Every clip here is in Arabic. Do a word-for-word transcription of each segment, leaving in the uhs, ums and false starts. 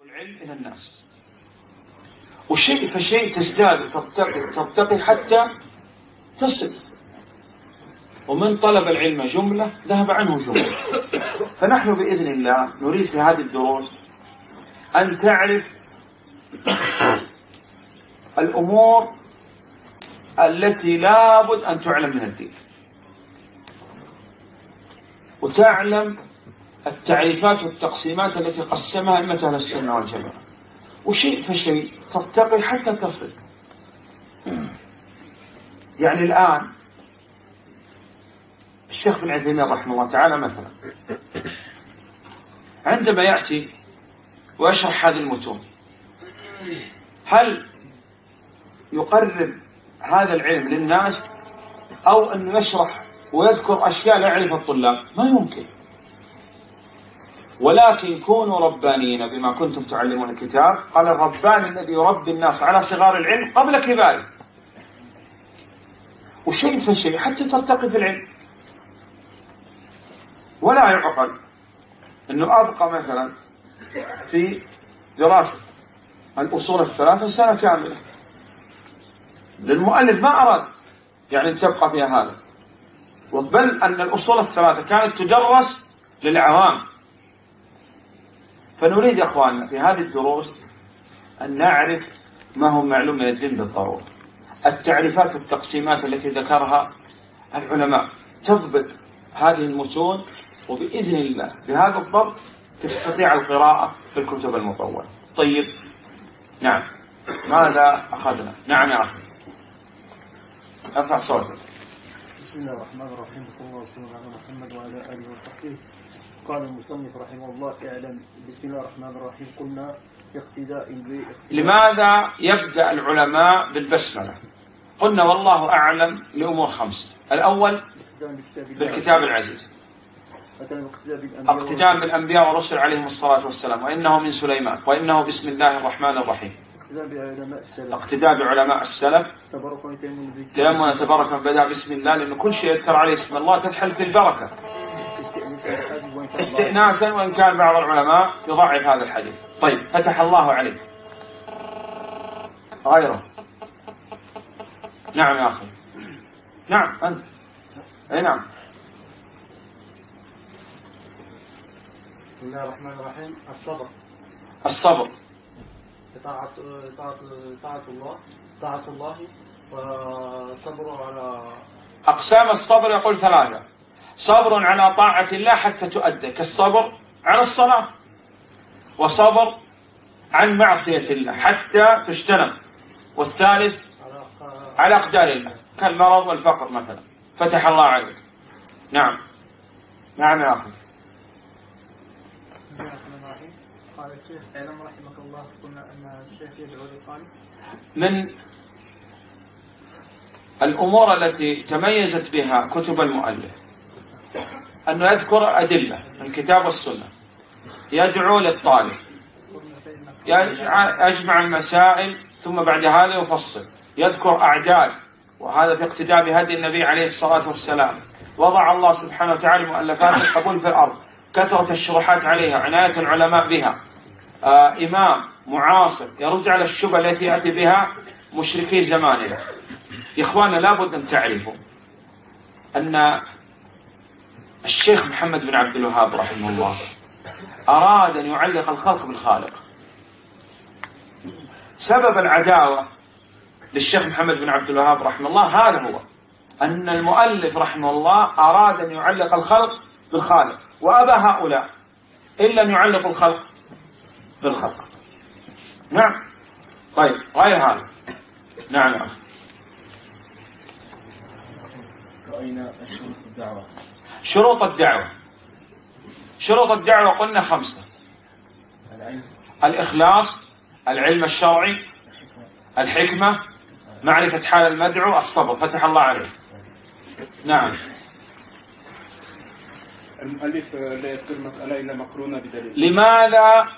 العلم إلى الناس، وشيء فشيء تزداد ترتقي ترتقي حتى تصل. ومن طلب العلم جملة ذهب عنه جملة. فنحن بإذن الله نريد في هذه الدروس أن تعرف الأمور التي لابد أن تعلم من الدين، وتعلم التعريفات والتقسيمات التي قسمها أئمة أهل السنة والجماعة، وشيء فشيء ترتقي حتى تصل. يعني الآن الشيخ بن عثيمين رحمه الله تعالى مثلا عندما يأتي ويشرح هذه المتون، هل يقرب هذا العلم للناس أو أن يشرح ويذكر أشياء لا يعرفها الطلاب؟ ما يمكن. ولكن كونوا ربانيين بما كنتم تعلمون الكتاب. قال الرباني الذي يربي الناس على صغار العلم قبل كباره. وشيء فشيء حتى ترتقي في العلم. ولا يعقل أنه أبقى مثلا في دراسة الأصول الثلاثة سنة كاملة، للمؤلف ما أراد يعني أن تبقى فيها هذا، بل أن الأصول الثلاثة كانت تدرس للعوام. فنريد يا أخواننا في هذه الدروس أن نعرف ما هو معلوم من الدين بالضرورة، التعريفات والتقسيمات التي ذكرها العلماء، تضبط هذه المتون، وبإذن الله بهذا الضبط تستطيع القراءة في الكتب المطولة. طيب، نعم، ماذا أخذنا؟ نعم يا أخي، ارفع صوتك. بسم الله الرحمن الرحيم، صلى الله وسلم على محمد وعلى آله وصحبه. قال المصنف رحمه الله: اعلم. بسم الله الرحمن الرحيم. قلنا اقتداء ب لماذا يبدأ العلماء بالبسملة؟ قلنا والله أعلم لأمور خمسة. الأول بالكتاب العزيز، اقتداء بالأنبياء والرسل عليهم الصلاة والسلام، وإنه من سليمان، وإنه بسم الله الرحمن الرحيم. اقتداء بعلماء السلف، تيمم تبارك بدأ بسم الله، لأن كل شيء يذكر عليه اسم الله تدخل في البركة استئناسا، وإن كان بعض العلماء يضعف هذا الحديث. طيب، فتح الله عليك. غيره؟ نعم يا أخي. نعم أنت. أي نعم. بسم الله الرحمن الرحيم. الصبر. الصبر. طاعة طاعة طاعة الله طاعة الله وصبر على أقسام الصبر يقول ثلاثة: صبر على طاعة الله حتى تؤدى، كالصبر على الصلاة، وصبر عن معصية الله حتى تجتنب، والثالث على أقدار الله كالمرض والفقر مثلا. فتح الله عليك. نعم. نعم يا أخي. قال الشيخ: اعلم رحمك الله. قلنا أن الشيخ يدعو للطالب. من الأمور التي تميزت بها كتب المؤلف أنه يذكر أدلة من الكتاب والسنة، يدعو للطالب، يجمع المسائل، ثم بعد هذا يفصل، يذكر أعداد، وهذا في اقتداء بهدي النبي عليه الصلاة والسلام. وضع الله سبحانه وتعالى مؤلفات القبول في الأرض، كثرة الشروحات عليها، عناية العلماء بها. آه إمام معاصر يرد على الشبهة التي يأتي بها مشركي زماننا. يا إخوانا، لابد أن تعرفوا أن الشيخ محمد بن عبد الوهاب رحمه الله أراد أن يعلق الخلق بالخالق. سبب العداوة للشيخ محمد بن عبد الوهاب رحمه الله هذا هو، أن المؤلف رحمه الله أراد أن يعلق الخلق بالخالق، وأبى هؤلاء إلا أن يعلقوا الخلق بالخلق. نعم. طيب، غير هذا. نعم يا أخي. رأينا شروط الدعوة. شروط الدعوة شروط الدعوة قلنا خمسة: العلم، الإخلاص، العلم الشرعي، الحكمة، معرفة حال المدعو، الصبر. فتح الله عليه. نعم. المؤلف لا يذكر مسألة إلا مقرونة بدليل. لماذا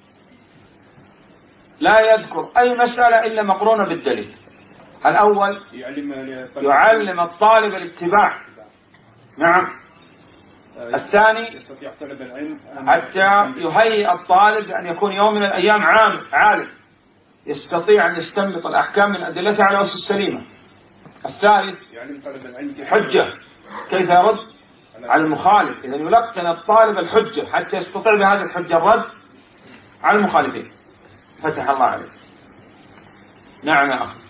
لا يذكر أي مسألة إلا مقرونة بالدليل؟ الأول، يعلم الطالب الاتباع. نعم. الثاني يستطيع طلب العلم حتى يهيئ الطالب أن يكون يوم من الأيام عام عالم يستطيع أن يستنبط الأحكام من أدلتها على الأسس السليمة. الثالث يعني طلب العلم حجة، كيف يرد على المخالف، إذا يلقن الطالب الحجة حتى يستطيع بهذه الحجة الرد على المخالفين. فتح الله عليك. نعم يا أخي.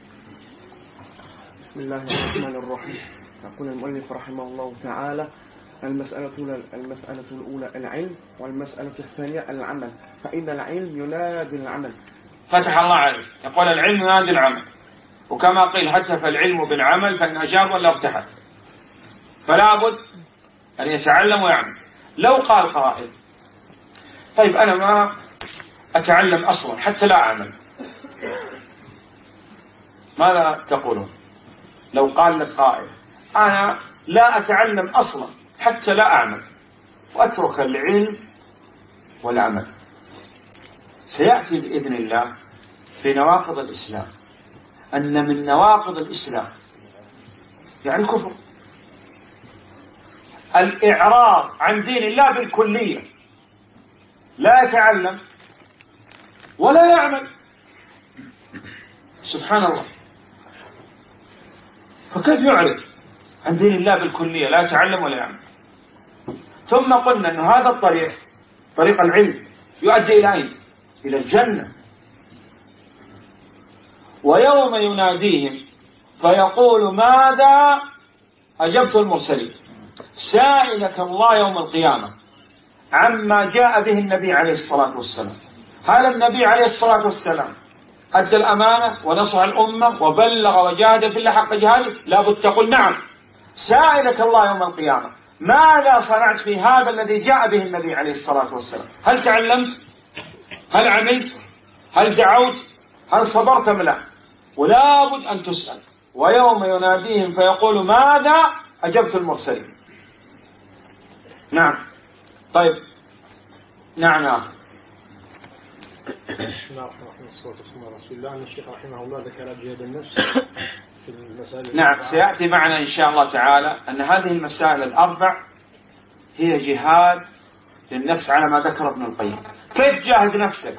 بسم الله الرحمن الرحيم. يقول المؤلف رحمه الله تعالى: المسألة الأولى المسألة الأولى العلم، والمسألة الثانية العمل، فإن العلم ينادي العمل. فتح الله عليك. يقول العلم ينادي العمل، وكما قيل هتف العلم بالعمل فإن أجاب ولا ارتحل، فلا بد أن يتعلم ويعمل. لو قال قائل: طيب أنا ما أتعلم أصلا حتى لا أعمل، ماذا تقولون؟ لو قال لك قائل: أنا لا أتعلم أصلا حتى لا أعمل وأترك العلم والعمل، سيأتي بإذن الله في نواقض الإسلام أن من نواقض الإسلام يعني كفر الإعراض عن دين الله بالكلية، لا يتعلم ولا يعمل. سبحان الله، فكيف يعرض عن دين الله بالكلية، لا يتعلم ولا يعمل؟ ثم قلنا أن هذا الطريق، طريق العلم، يؤدي إلى أين؟ إلى الجنة. ويوم يناديهم فيقول: ماذا أجبت المرسلين؟ سائلك الله يوم القيامة عما جاء به النبي عليه الصلاة والسلام. هل النبي عليه الصلاة والسلام أدى الأمانة ونصح الأمة وبلغ وجاهد في الله حق جهاده؟ لابد تقول نعم. سائلك الله يوم القيامة: ماذا صنعت في هذا الذي جاء به النبي عليه الصلاة والسلام؟ هل تعلمت؟ هل عملت؟ هل دعوت؟ هل صبرت أم لا؟ ولا بد أن تسأل. ويوم يناديهم فيقول: ماذا أجبت المرسلين؟ نعم. طيب، نعم يا أخي. بسم الله الرحمن الرحيم، والصلاة والسلام على رسول الله. أن الشيخ رحمه الله ذكر جهاد النفس في المسائل. نعم، سيأتي معنا إن شاء الله تعالى أن هذه المسائل الأربع هي جهاد للنفس على ما ذكر ابن القيم. كيف تجاهد نفسك؟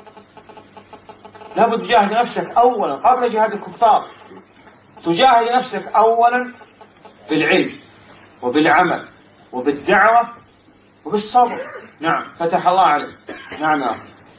لابد تجاهد نفسك أولا قبل جهاد الكفار. تجاهد نفسك أولا بالعلم وبالعمل وبالدعوة وبالصبر. نعم، فتح الله عليك. نعم يا أخي.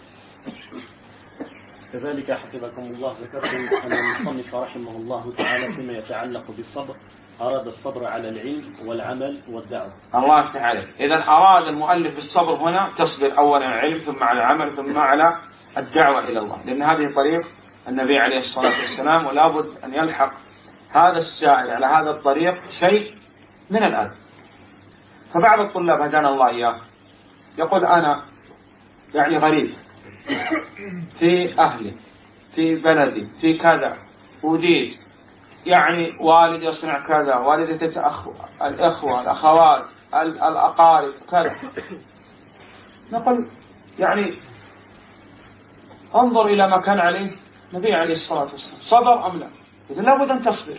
كذلك حفظكم الله ذكرتم أن المصنف رحمه الله تعالى فيما يتعلق بالصبر أراد الصبر على العلم والعمل والدعوة. الله يفتح عليك. إذن أراد المؤلف بالصبر هنا تصبر أولا على العلم ثم على العمل ثم على الدعوة إلى الله، لأن هذه طريق النبي عليه الصلاة والسلام، ولا بد أن يلحق هذا السائل على هذا الطريق شيء من الأذى. فبعض الطلاب هدانا الله إياه يقول: أنا يعني غريب في أهلي في بلدي في كذا، وديت يعني والدي يصنع كذا، والدتي تأخو الإخوة الأخوات الأقارب كذا. نقول يعني انظر إلى ما كان عليه النبي عليه الصلاة والسلام، صبر أم لا؟ إذا لابد أن تصبر.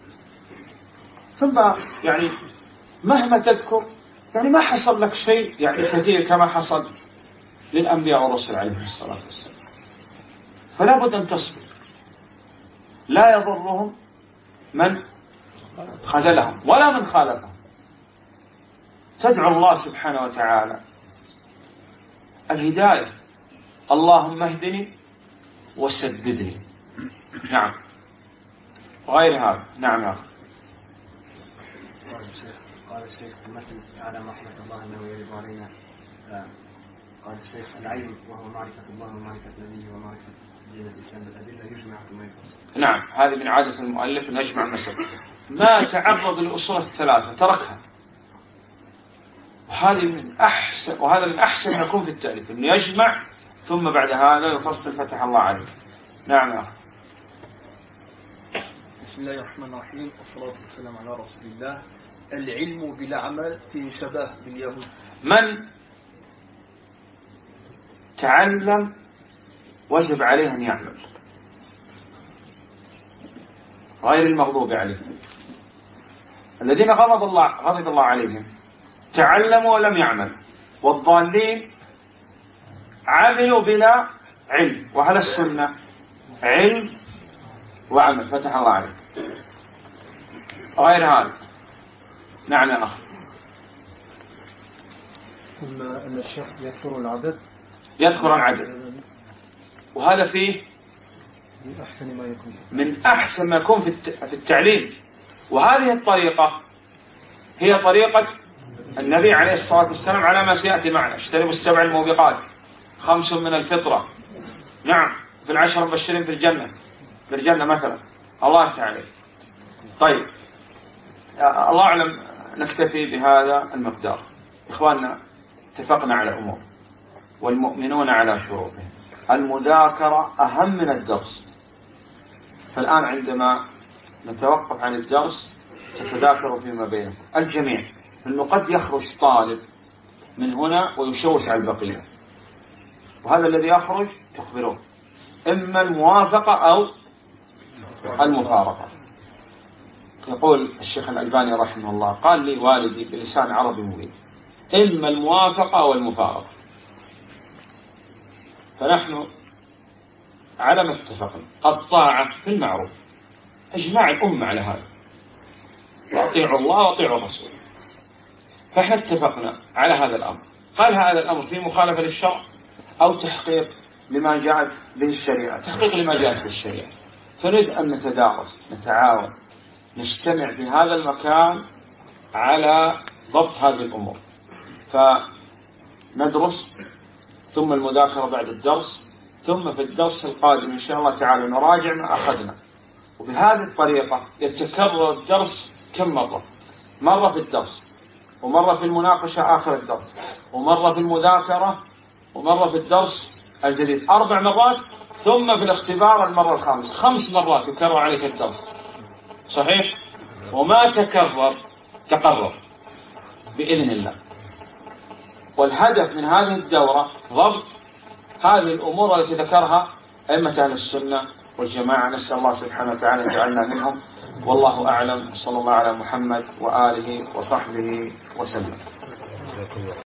ثم يعني مهما تذكر يعني ما حصل لك شيء يعني كثير كما حصل للأنبياء والرسل عليهم الصلاة والسلام، فلا بد أن تصبر. لا يضرهم من خذلهم ولا من خالفهم. تدعو الله سبحانه وتعالى الهداية: اللهم اهدني وسددني. نعم، غير هذا. نعم يا أخي. قال الشيخ قال الشيخ المتن أعلم رحمة الله أنه يجب علينا. قال الشيخ: العلم وهو معرفة الله ومعرفة نبيه ومعرفة دين الإسلام بالأدلة يجمع ثم يفصل. نعم، هذه من عادة المؤلف أن يجمع المسألة، ما تعرض للأصول الثلاثة تركها. وهذه من أحسن وهذا من أحسن ما يكون في التأليف، أن يجمع ثم بعد هذا يفصل. فتح الله عليك. نعم يا أخي. بسم الله الرحمن الرحيم، والصلاة والسلام على رسول الله. العلم بلا عمل فيه شبه باليهود. من تعلم وجب عليه أن يعمل، غير المغضوب عليهم. الذين غضب الله غضب الله عليهم تعلموا ولم يعمل، والضالين عملوا بلا علم. وهل السنة علم وعمل؟ فتح الله عليك. غير هذا. نعم يا أخي. قلنا أن الشيخ يذكر العدد، يذكر العدد، وهذا فيه من أحسن ما يكون من أحسن ما يكون في التعليم. وهذه الطريقة هي طريقة النبي عليه الصلاة والسلام على ما سيأتي معنا. اجتنبوا السبع الموبقات، خمس من الفطرة، نعم، في العشر المبشرين في الجنة، في الجنة مثلا. الله يفتح عليك. طيب، الله أعلم، نكتفي بهذا المقدار. إخواننا، اتفقنا على أمور، والمؤمنون على شروطهم. المذاكرة أهم من الدرس. فالآن عندما نتوقف عن الدرس تتذاكروا فيما بينكم الجميع، لأنه قد يخرج طالب من هنا ويشوش على البقية، وهذا الذي يخرج تخبروه إما الموافقة أو المفارقة. يقول الشيخ الألباني رحمه الله، قال لي والدي بلسان عربي مبين: إما الموافقة أو المفارقة. فنحن على ما اتفقنا الطاعة في المعروف، اجماع الأمة على هذا، واطيعوا الله واطيعوا الرسول. فاحنا اتفقنا على هذا الأمر. هل هذا الأمر في مخالفة للشرع أو تحقيق لما جاءت به الشريعة؟ تحقيق لما جاءت به الشريعة. فنريد أن نتدارس، نتعاون، نجتمع في هذا المكان على ضبط هذه الأمور. فندرس، ثم المذاكرة بعد الدرس، ثم في الدرس القادم إن شاء الله تعالى نراجع ما أخذنا. وبهذه الطريقة يتكرر الدرس كم مرة؟ مرة في الدرس، ومرة في المناقشة آخر الدرس، ومرة في المذاكرة، ومرة في الدرس الجديد، أربع مرات، ثم في الاختبار المرة الخامسة. خمس مرات يكرر عليك الدرس، صحيح؟ وما تكرر تقرر بإذن الله. والهدف من هذه الدورة ضبط هذه الأمور التي ذكرها أئمة أهل السنة والجماعة. نسأل الله سبحانه وتعالى أن يجعلنا منهم، والله أعلم. صلى الله على محمد وآله وصحبه وسلم.